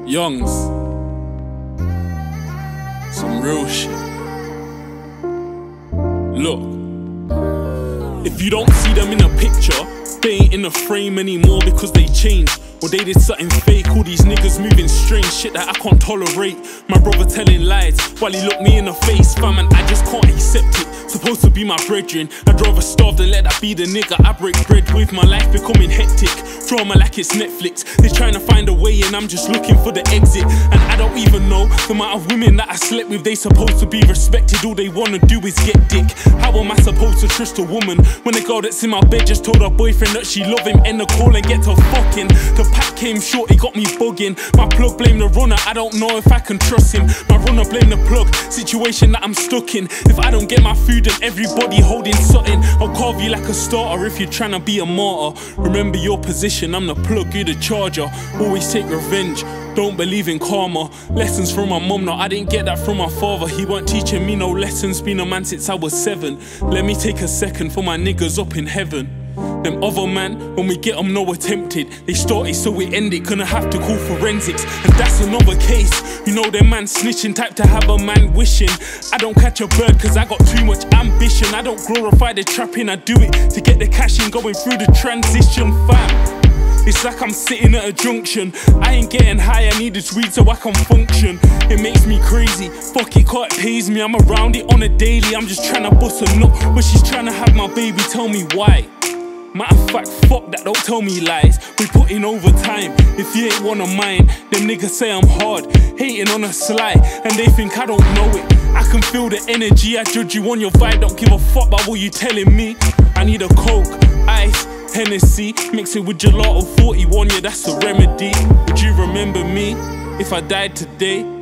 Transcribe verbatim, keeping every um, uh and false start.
Youngs, some real shit. Look, if you don't see them in a picture, they ain't in the frame anymore because they changed. Or they did something fake, all these niggas moving strange, shit that I can't tolerate. My brother telling lies while he looked me in the face, fam, and I just can't accept it. Supposed to be my brethren, I'd rather starve than let that be the nigga I break bread with. My life becoming hectic, drama like it's Netflix. They're trying to find a way and I'm just looking for the exit. And I don't even know the amount of women that I slept with. They supposed to be respected, all they wanna do is get dick. How am I supposed to trust a woman when the girl that's in my bed just told her boyfriend that she love him? End the call and get to fucking. The pack came short, it got me bugging. My plug blame the runner, I don't know if I can trust him. My runner blame the plug, situation that I'm stuck in. If I don't get my food and everybody holding something, I'll carve you like a starter if you're trying to be a martyr. Remember your position, I'm the plug, you're the charger. Always take revenge, don't believe in karma. Lessons from my mum, no, I didn't get that from my father. He weren't teaching me no lessons, been a man since I was seven. Let me take a second for my niggas up in heaven. Them other man, when we get them no attempted. They started so we end it, gonna have to call forensics. And that's another case, you know them man snitching, type to have a man wishing. I don't catch a bird cause I got too much ambition. I don't glorify the trapping, I do it to get the cash in, going through the transition, fam. It's like I'm sitting at a junction. I ain't getting high, I need this weed so I can function. It makes me crazy, fuck it, cause it pays me. I'm around it on a daily, I'm just trying to bust a nut, but she's trying to have my baby, tell me why. Matter of fact, fuck that, don't tell me lies. We put in overtime, if you ain't one of mine. Them niggas say I'm hard, hating on a sly, and they think I don't know it. I can feel the energy, I judge you on your vibe. Don't give a fuck about what you telling me. I need a Coke, ice, Hennessy, mix it with gelato forty-one, yeah that's a remedy. Would you remember me if I died today?